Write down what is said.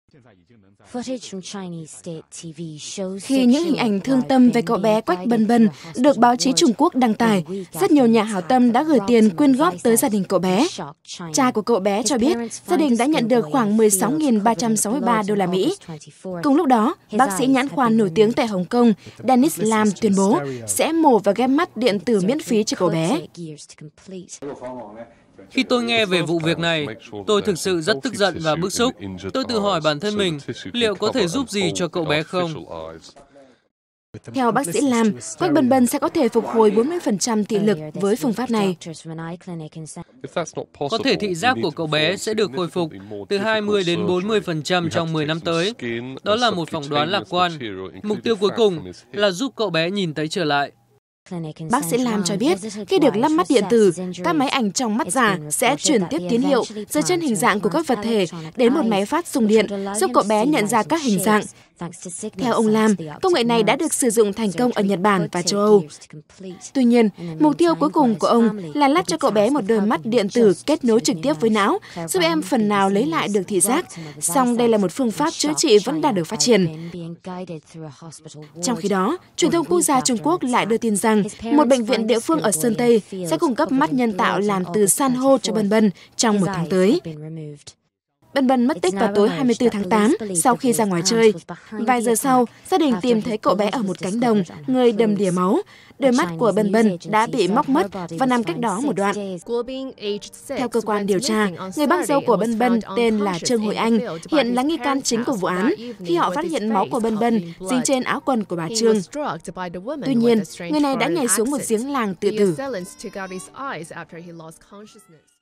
Khi những hình ảnh thương tâm về cậu bé Quách Bân Bân được báo chí Trung Quốc đăng tải, rất nhiều nhà hảo tâm đã gửi tiền quyên góp tới gia đình cậu bé. Cha của cậu bé cho biết gia đình đã nhận được khoảng 16.363 đô la Mỹ. Cùng lúc đó, bác sĩ nhãn khoa nổi tiếng tại Hồng Kông, Dennis Lam tuyên bố sẽ mổ và ghép mắt điện tử miễn phí cho cậu bé. Khi tôi nghe về vụ việc này, tôi thực sự rất tức giận và bức xúc. Tôi tự hỏi bản thân mình, liệu có thể giúp gì cho cậu bé không? Theo bác sĩ Lam, Quách Bân Bân sẽ có thể phục hồi 40% thị lực với phương pháp này. Có thể thị giác của cậu bé sẽ được khôi phục từ 20 đến 40% trong 10 năm tới. Đó là một phỏng đoán lạc quan. Mục tiêu cuối cùng là giúp cậu bé nhìn thấy trở lại. Bác sĩ Lam cho biết, khi được lắp mắt điện tử, các máy ảnh trong mắt giả sẽ chuyển tiếp tín hiệu dựa trên hình dạng của các vật thể đến một máy phát xung điện, giúp cậu bé nhận ra các hình dạng. Theo ông Lam, công nghệ này đã được sử dụng thành công ở Nhật Bản và châu Âu. Tuy nhiên, mục tiêu cuối cùng của ông là lắp cho cậu bé một đôi mắt điện tử kết nối trực tiếp với não, giúp em phần nào lấy lại được thị giác. Song đây là một phương pháp chữa trị vẫn đang được phát triển. Trong khi đó, truyền thông quốc gia Trung Quốc lại đưa tin rằng một bệnh viện địa phương ở Sơn Tây sẽ cung cấp mắt nhân tạo làm từ san hô cho Bân Bân trong 1 tháng tới. Bân Bân mất tích vào tối 24 tháng 8 sau khi ra ngoài chơi. Vài giờ sau, gia đình tìm thấy cậu bé ở một cánh đồng, người đầm đìa máu. Đôi mắt của Bân Bân đã bị móc mất và nằm cách đó một đoạn. Theo cơ quan điều tra, người bác dâu của Bân Bân tên là Trương Hội Anh, hiện là nghi can chính của vụ án khi họ phát hiện máu của Bân Bân dính trên áo quần của bà Trương. Tuy nhiên, người này đã nhảy xuống một giếng làng tự tử.